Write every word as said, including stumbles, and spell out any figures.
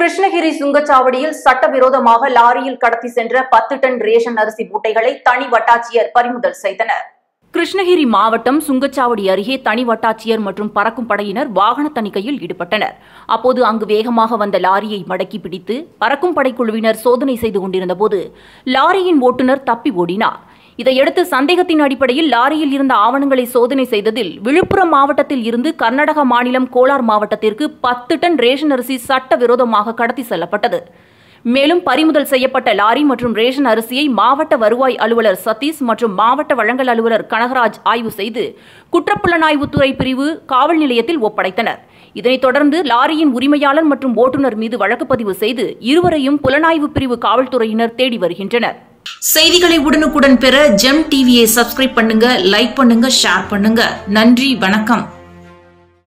கிருஷ்ணகிரி சுங்கச்சாவடியில் சட்டவிரோதமாக லாரியில் கடத்தி சென்ற பத்து டன் ரேஷன் அரிசி மூட்டைகளை தனி வட்டாட்சியர் பறிமுதல் செய்தனர். கிருஷ்ணகிரி மாவட்டம் சுங்கச்சாவடி அருகே தனி வட்டாட்சியர் மற்றும் பறக்கும் படையினர் வாகன தணிக்கையில் ஈடுபட்டனர். அப்போது அங்கு வேகமாக வந்த லாரியை மடக்கி பிடித்து பறக்கும் படைக்குழுவினர் சோதனை செய்து கொண்டிருந்தபோது லாரியின் ஓட்டுநர் தப்பி ஓடினார். இதையடுத்து சந்தேகத்தின் அடிப்படையில் லாரியில் இருந்த ஆவணங்களை சோதனை செய்ததில் விழுப்புரம் மாவட்டத்தில் இருந்து கர்நாடக மாநிலம் கோலார் மாவட்டத்திற்கு பத்து டன் ரேஷன் அரிசி சட்டவிரோதமாக கடத்தி செல்லப்பட்டது. மேலும் பறிமுதல் செய்யப்பட்ட லாரி மற்றும் ரேஷன் அரிசியை மாவட்ட வருவாய் அலுவலர் சதீஷ் மற்றும் மாவட்ட வழங்கல் அலுவலர் கனகராஜ் ஆய்வு செய்து குற்றப்புலனாய்வுத்துறை பிரிவு காவல் நிலையத்தில் ஒப்படைத்தனர். இதனைத் தொடர்ந்து லாரியின் உரிமையாளர் மற்றும் ஓட்டுநர் மீது வழக்கு பதிவு செய்து இருவரையும் புலனாய்வு பிரிவு காவல்துறையினர் தேடி வருகின்றனர். செய்திகளை உடனுக்குடன் பெற ஜெம் டிவியை சப்ஸ்கிரைப் பண்ணுங்க, லைக் பண்ணுங்க, ஷேர் பண்ணுங்க. நன்றி, வணக்கம்.